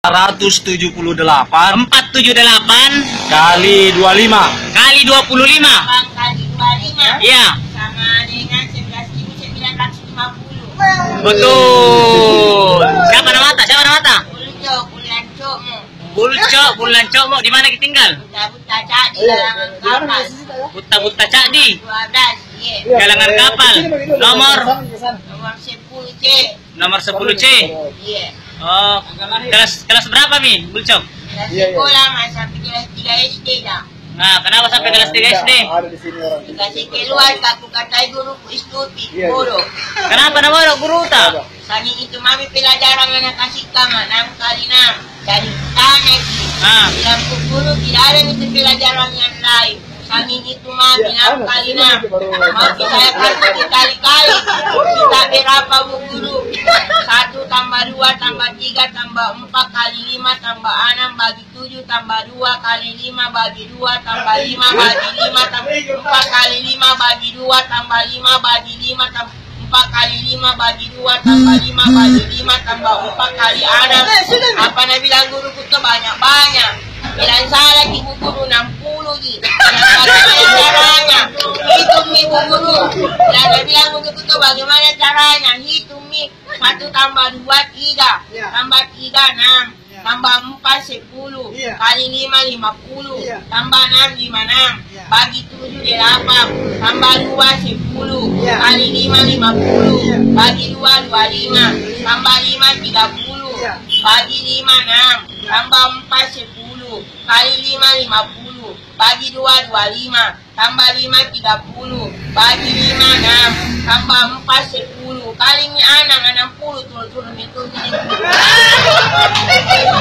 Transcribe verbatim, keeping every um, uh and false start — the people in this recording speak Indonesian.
Ratus tujuh puluh delapan empat tujuh delapan kali dua puluh lima kali dua puluh lima. Kali dua puluh lima. Iya. Sama dengan sebelas ribu sembilan ratus lima puluh. Betul. Siapa nama tak? Siapa nama tak? Bulco, bulan cokmu. Bulco, bulan cokmu. Di mana kita tinggal? Buta-buta cak di galangan kapal. Buta-buta cak di dua belas, iya. galangan kapal. Nomor Nomor sepuluh C. nomor sepuluh C. Iya. Oh, kelas kelas berapa Mi? Bulco? Kelas sekolah mas sampai kelas tiga S D dah. Nah, kenapa sampai kelas tiga S D? Ada di sini orang. Dikasih keluar aku katai guru stupid bodoh. Kenapa nama orang guru tak? Sangi itu mami pelajaran anak kasih kama enam kali enam dari tanah itu. Ah. Bilang ku guru tidak ada itu pelajaran yang lain. Sangi itu mami enam kali enam. Mami saya kasih berkali-kali. Kita berapa bu guru? Satu tambah dua tambah tiga tambah empat kali lima tambah enam bagi tujuh tambah dua kali lima bagi dua tambah lima bagi lima tambah empat kali lima bagi dua tambah lima bagi lima tambah empat kali lima bagi dua tambah lima bagi lima tambah empat kali enam. Apa nak bilang guru kutu banyak-banyak. Bilang salah ibu guru enam puluh ji. Bagaimana caranya? Hitung mi ibu guru. Bilang nak bilang guru kutu bagaimana caranya? Hitung mi satu tambah dua tiga tambah tiga enam. Tambah empat sepuluh kali lima lima puluh tambah enam lima enam bagi tujuh delapan tambah dua sepuluh kali lima lima puluh bagi dua dua lima tambah lima tiga puluh bagi lima enam tambah empat sepuluh kali lima lima puluh bagi dua dua lima tambah lima tiga puluh bagi lima enam tambah empat sepuluh kali enam enam puluh turun turun itu